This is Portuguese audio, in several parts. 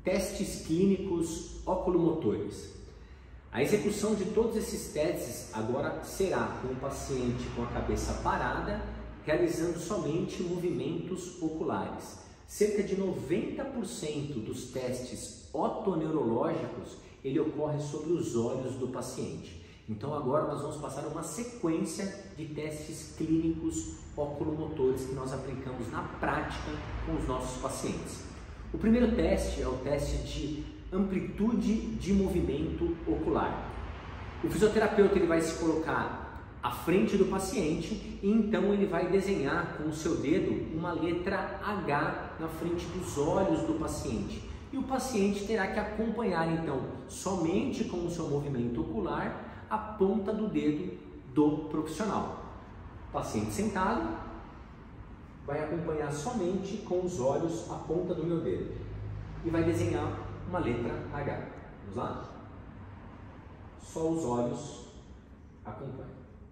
testes clínicos oculomotores. A execução de todos esses testes agora será com o paciente com a cabeça parada, realizando somente movimentos oculares. Cerca de 90% dos testes otoneurológicos ele ocorre sobre os olhos do paciente. Então agora nós vamos passar uma sequência de testes clínicos oculomotores que nós aplicamos na prática com os nossos pacientes. O primeiro teste é o teste de amplitude de movimento ocular. O fisioterapeuta ele vai se colocar à frente do paciente e então ele vai desenhar com o seu dedo uma letra H na frente dos olhos do paciente. E o paciente terá que acompanhar então somente com o seu movimento ocular a ponta do dedo do profissional. O paciente sentado vai acompanhar somente com os olhos a ponta do meu dedo e vai desenhar uma letra H. Vamos lá? Só os olhos acompanham.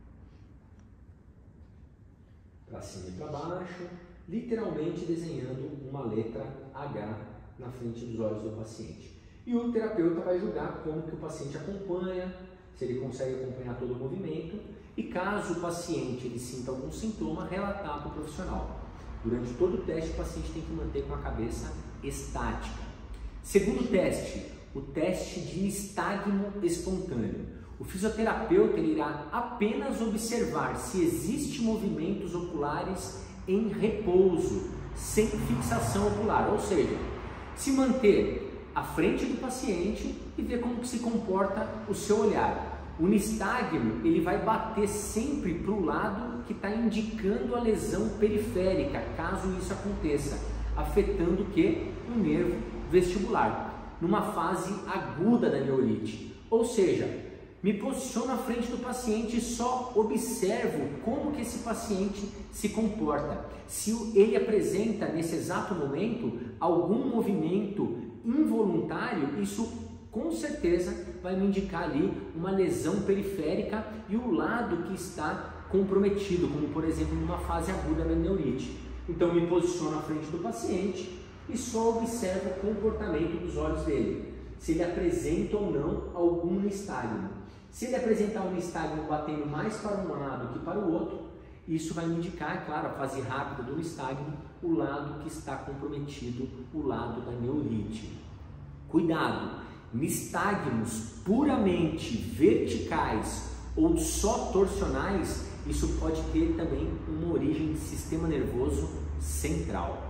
Para cima e para baixo, literalmente desenhando uma letra H na frente dos olhos do paciente. E o terapeuta vai julgar como que o paciente acompanha, se ele consegue acompanhar todo o movimento e caso o paciente ele sinta algum sintoma, relatar para o profissional. Durante todo o teste, o paciente tem que manter com a cabeça estática. Segundo teste, o teste de nistagmo espontâneo. O fisioterapeuta ele irá apenas observar se existe movimentos oculares em repouso, sem fixação ocular, ou seja, se manter à frente do paciente e ver como que se comporta o seu olhar. O nistagmo ele vai bater sempre para o lado que está indicando a lesão periférica, caso isso aconteça, afetando o que? O nervo vestibular, numa fase aguda da neurite. Ou seja, me posiciono à frente do paciente e só observo como que esse paciente se comporta. Se ele apresenta nesse exato momento algum movimento involuntário, isso com certeza vai me indicar ali uma lesão periférica e o lado que está comprometido, como por exemplo numa fase aguda da neurite. Então me posiciono à frente do paciente e só observo o comportamento dos olhos dele, se ele apresenta ou não algum nistagmo. Se ele apresentar um nistagmo batendo mais para um lado que para o outro, isso vai me indicar, é claro, a fase rápida do nistagmo, o lado que está comprometido, o lado da neurite. Cuidado, nistagmos puramente verticais ou só torsionais, isso pode ter também uma origem de sistema nervoso central.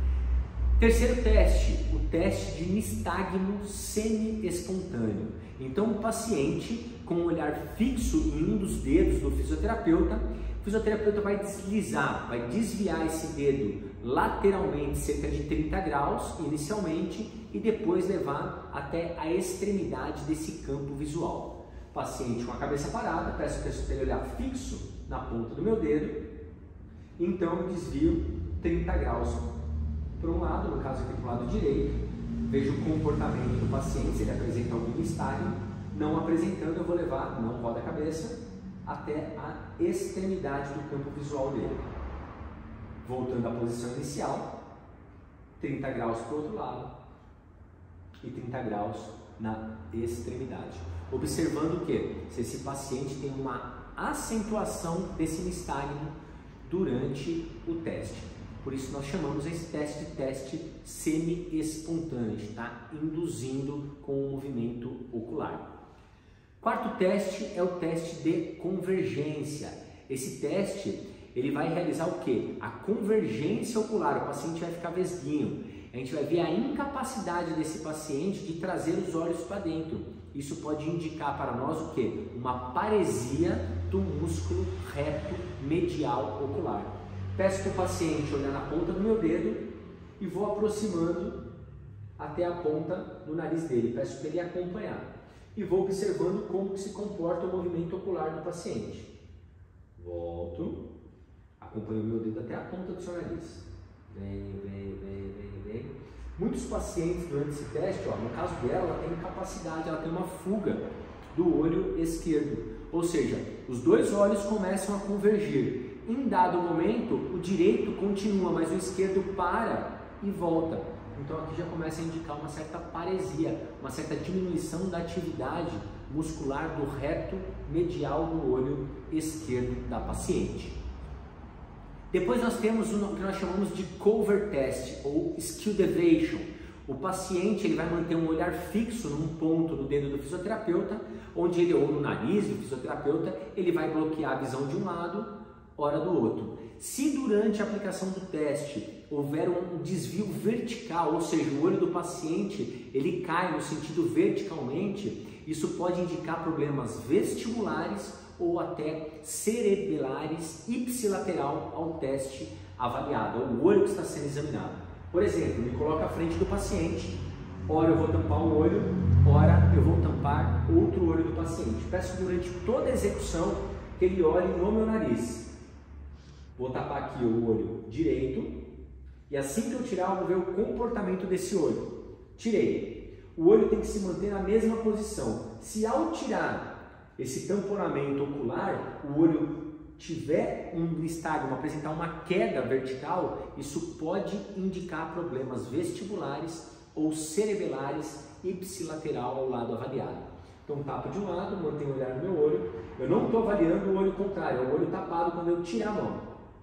Terceiro teste, o teste de nistagmo semi-espontâneo. Então, o paciente, com um olhar fixo em um dos dedos do fisioterapeuta, o fisioterapeuta vai deslizar, vai desviar esse dedo lateralmente cerca de 30 graus inicialmente e depois levar até a extremidade desse campo visual. Paciente com a cabeça parada, peço para ele olhar fixo na ponta do meu dedo, então eu desvio 30 graus para um lado, no caso aqui para o lado direito, vejo o comportamento do paciente, se ele apresenta algum nistagmo, não apresentando eu vou levar, não roda a cabeça, até a extremidade do campo visual dele. Voltando à posição inicial, 30 graus para o outro lado e 30 graus na extremidade. Observando que se esse paciente tem uma acentuação desse nistagmo durante o teste. Por isso nós chamamos esse teste de teste semi-espontâneo, está induzindo com o movimento ocular. Quarto teste é o teste de convergência. Esse teste ele vai realizar o que? A convergência ocular, o paciente vai ficar vesguinho. A gente vai ver a incapacidade desse paciente de trazer os olhos para dentro. Isso pode indicar para nós o que? Uma paresia do músculo reto medial ocular. Peço para o paciente olhar na ponta do meu dedo e vou aproximando até a ponta do nariz dele. Peço para ele acompanhar. E vou observando como que se comporta o movimento ocular do paciente. Volto, acompanho o meu dedo até a ponta do seu nariz. Vem. Muitos pacientes durante esse teste, no caso dela, ela tem capacidade, ela tem uma fuga do olho esquerdo. Ou seja, os dois olhos começam a convergir. Em dado momento, o direito continua, mas o esquerdo para e volta. Então aqui já começa a indicar uma certa paresia, uma certa diminuição da atividade muscular do reto medial do olho esquerdo da paciente. Depois nós temos o que nós chamamos de cover test ou skill deviation. O paciente ele vai manter um olhar fixo num ponto no dedo do fisioterapeuta, onde ele, ou no nariz do fisioterapeuta, ele vai bloquear a visão de um lado, hora do outro. Se durante a aplicação do teste houver um desvio vertical, ou seja, o olho do paciente ele cai no sentido verticalmente, isso pode indicar problemas vestibulares ou até cerebelares ipsilateral ao teste avaliado, ao olho que está sendo examinado. Por exemplo, me coloco à frente do paciente, ora eu vou tampar um olho, ora eu vou tampar outro olho do paciente. Peço durante toda a execução que ele olhe no meu nariz. Vou tapar aqui o olho direito e assim que eu tirar eu vou ver o comportamento desse olho. Tirei. O olho tem que se manter na mesma posição. Se ao tirar esse tamponamento ocular, o olho tiver um nistagmo, apresentar uma queda vertical, isso pode indicar problemas vestibulares ou cerebelares ipsilateral ao lado avaliado. Então tapo de um lado, mantenho o olhar no meu olho, eu não estou avaliando o olho contrário, é o olho tapado quando eu tirar a mão.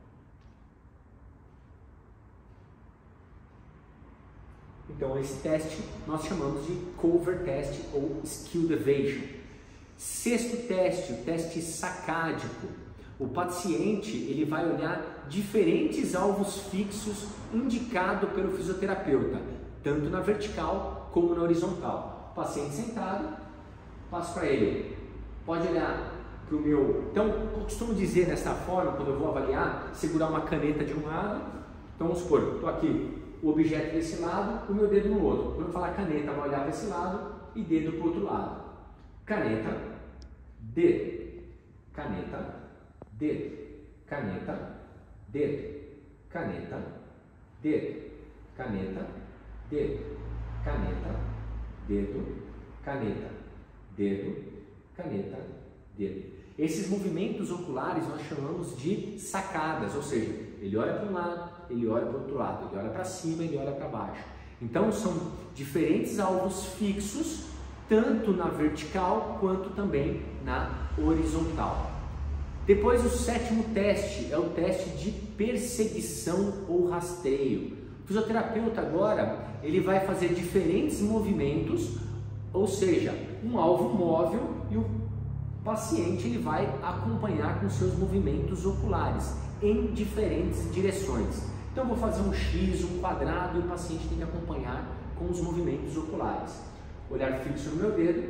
Então esse teste nós chamamos de cover test ou skill deviation. Sexto teste, o teste sacádico. O paciente ele vai olhar diferentes alvos fixos indicados pelo fisioterapeuta, tanto na vertical como na horizontal. O paciente sentado, passo para ele, pode olhar para o meu... Então, eu costumo dizer dessa forma, quando eu vou avaliar, segurar uma caneta de um lado, então vamos supor, estou aqui, o objeto desse lado, o meu dedo no outro. Quando eu falar caneta, vai olhar para esse lado e dedo para o outro lado. Caneta, dedo, caneta, dedo, caneta, dedo, caneta, dedo, caneta, dedo, caneta, dedo, caneta, dedo, caneta, dedo. Esses movimentos oculares nós chamamos de sacadas, ou seja, ele olha para um lado, ele olha para o outro lado, ele olha para cima, ele olha para baixo. Então são diferentes alvos fixos, tanto na vertical quanto também na horizontal. Depois o sétimo teste é o teste de perseguição ou rastreio. O fisioterapeuta agora ele vai fazer diferentes movimentos, ou seja, um alvo móvel e o paciente ele vai acompanhar com seus movimentos oculares em diferentes direções. Então eu vou fazer um X, um quadrado e o paciente tem que acompanhar com os movimentos oculares. Olhar fixo no meu dedo,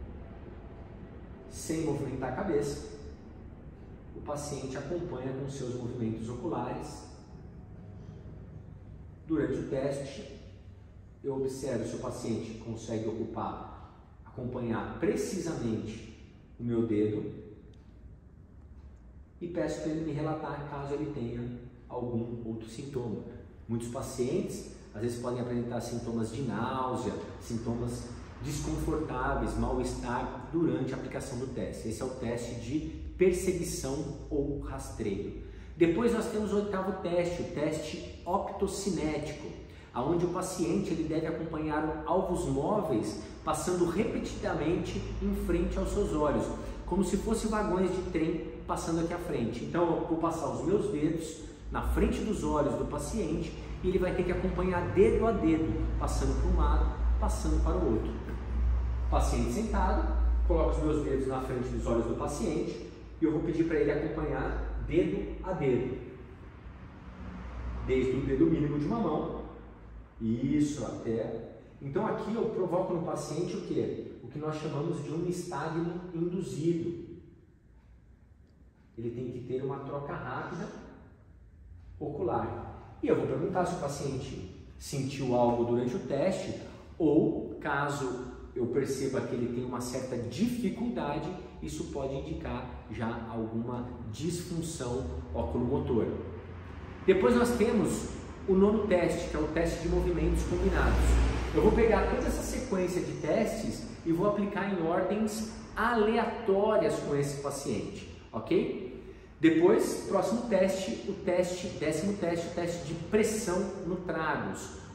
sem movimentar a cabeça. O paciente acompanha com seus movimentos oculares. Durante o teste, eu observo se o paciente consegue acompanhar precisamente o meu dedo e peço para ele me relatar caso ele tenha algum outro sintoma. Muitos pacientes, às vezes, podem apresentar sintomas de náusea, sintomas desconfortáveis, mal-estar durante a aplicação do teste. Esse é o teste de perseguição ou rastreio. Depois nós temos o oitavo teste, o teste optocinético, onde o paciente ele deve acompanhar alvos móveis passando repetidamente em frente aos seus olhos, como se fossem vagões de trem passando aqui à frente. Então eu vou passar os meus dedos na frente dos olhos do paciente e ele vai ter que acompanhar dedo a dedo, passando para um lado, passando para o outro. Paciente sentado, coloco os meus dedos na frente dos olhos do paciente e eu vou pedir para ele acompanhar dedo a dedo, desde o dedo mínimo de uma mão, isso até... Então aqui eu provoco no paciente o quê? O que nós chamamos de um nistagmo induzido. Ele tem que ter uma troca rápida ocular. E eu vou perguntar se o paciente sentiu algo durante o teste ou, caso eu perceba que ele tem uma certa dificuldade, isso pode indicar já alguma disfunção oculomotora. Depois nós temos o nono teste, que é o teste de movimentos combinados. Eu vou pegar toda essa sequência de testes e vou aplicar em ordens aleatórias com esse paciente, ok? Depois, próximo teste, décimo teste, o teste de pressão no tragus,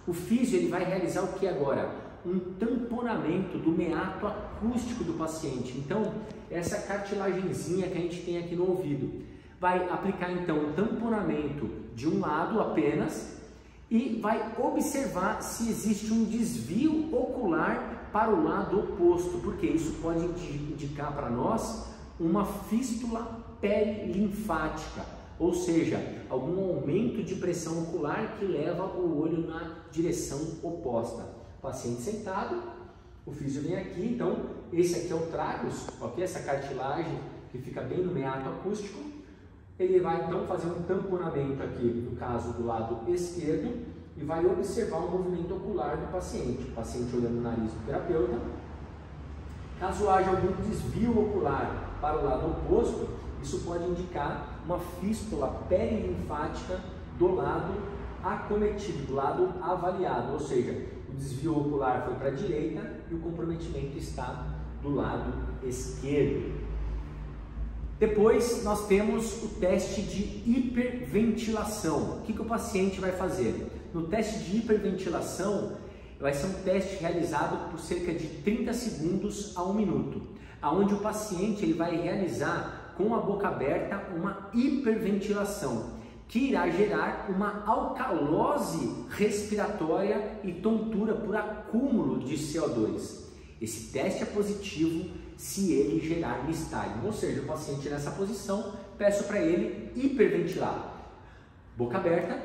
O físio ele vai realizar o que agora? Um tamponamento do meato acústico do paciente. Então, essa cartilagenzinha que a gente tem aqui no ouvido. Vai aplicar então um tamponamento de um lado apenas e vai observar se existe um desvio ocular para o lado oposto, porque isso pode indicar para nós uma fístula perilinfática, ou seja, algum aumento de pressão ocular que leva o olho na direção oposta. Paciente sentado, o físio vem aqui, então esse aqui é o tragus, ok? Essa cartilagem que fica bem no meato acústico. Ele vai então fazer um tamponamento aqui, no caso do lado esquerdo, e vai observar o movimento ocular do paciente. O paciente olhando o nariz do terapeuta. Caso haja algum desvio ocular para o lado oposto, isso pode indicar uma fístula perilinfática do lado acometido, do lado avaliado, ou seja, o desvio ocular foi para a direita e o comprometimento está do lado esquerdo. Depois nós temos o teste de hiperventilação. O que o paciente vai fazer? No teste de hiperventilação, vai ser um teste realizado por cerca de 30 segundos a 1 minuto, onde o paciente ele vai realizar com a boca aberta uma hiperventilação, que irá gerar uma alcalose respiratória e tontura por acúmulo de CO2. Esse teste é positivo se ele gerar nistagmo, ou seja, o paciente nessa posição, peço para ele hiperventilar. Boca aberta,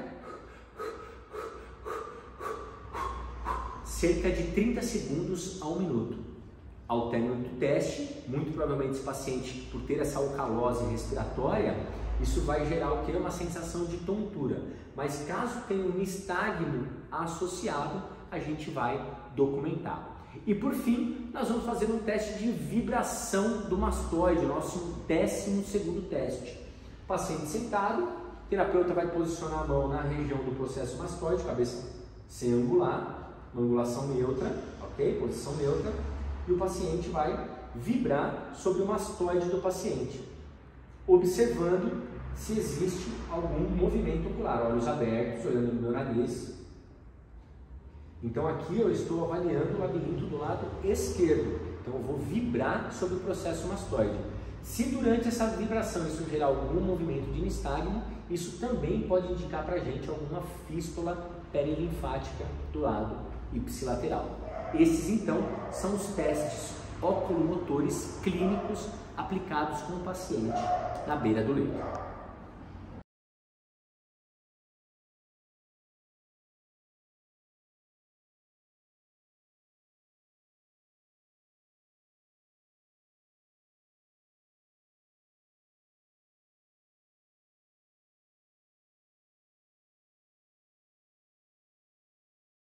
cerca de 30 segundos a 1 minuto. Ao término do teste, muito provavelmente esse paciente, por ter essa alcalose respiratória, isso vai gerar o que? Uma sensação de tontura. Mas caso tenha um nistagmo associado, a gente vai documentar. E por fim, nós vamos fazer um teste de vibração do mastoide, nosso 12º teste. Paciente sentado, o terapeuta vai posicionar a mão na região do processo mastoide, cabeça sem angular, uma angulação neutra, ok? Posição neutra. E o paciente vai vibrar sobre o mastoide do paciente, observando se existe algum movimento ocular, olhos abertos, olhando no meu nariz. Então aqui eu estou avaliando o labirinto do lado esquerdo, então eu vou vibrar sobre o processo mastoide. Se durante essa vibração isso gerar algum movimento de nistagmo, isso também pode indicar para a gente alguma fístula perilinfática do lado ipsilateral. Esses então são os testes oculomotores clínicos aplicados com o paciente na beira do leito.